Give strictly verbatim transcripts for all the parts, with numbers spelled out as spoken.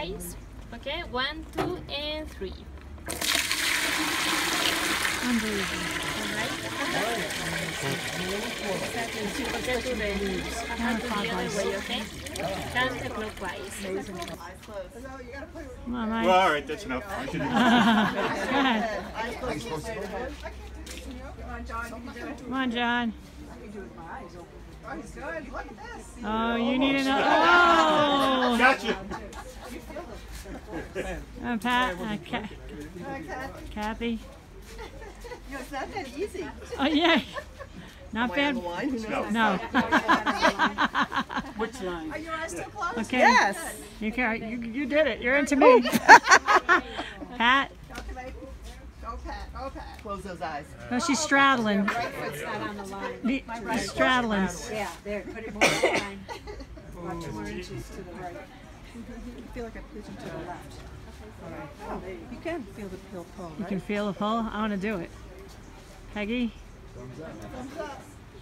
clockwise. Okay, one, two, and three. Unbelievable. Alright. Okay, to the leaves. Counterclockwise. Way, okay? Counterclockwise. Come on, Mike. Well, all right, that's enough. I should Go ahead. Come on, John. Oh, you need another. Oh! Gotcha. Uh, Pat, uh, Ca Kathy. You know, it's not that easy. Oh, yeah. Not bad. No. No. Which line? Are your eyes still closed? Okay. Yes. You, can, you, you did it. You're into me. Pat. Go, Pat. Go, Pat. Close those eyes. No, she's straddling. Right foot's not on the line. The, the straddling. Yeah, there. Put it more on the line. About two more inches to the right. You feel like a pigeon to the left. Oh, you can feel the pill pull, You right? can feel the pull. I want to do it. Peggy. Thumbs up.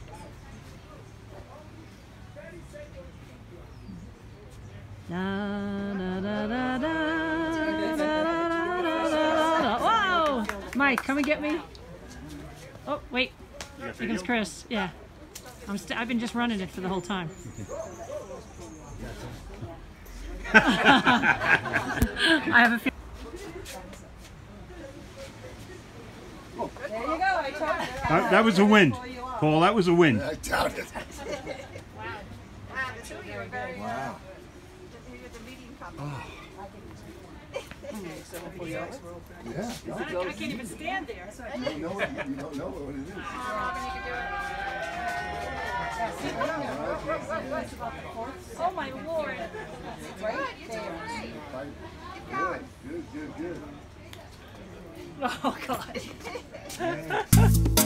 Da, da, da, da, da, da, da, da. Whoa! Mike, come and get me. Oh, wait. Here comes Chris. Yeah. I'm st I've been just running it for the whole time. I have a few. There you go. I told you. That, that was a wind, Paul. That was a wind. I doubt it. Wow. The meeting Oh. Yeah. No, I can't even stand there. you don't know what, you don't know what it is. Oh my Lord. Good, good, good, good. Oh God.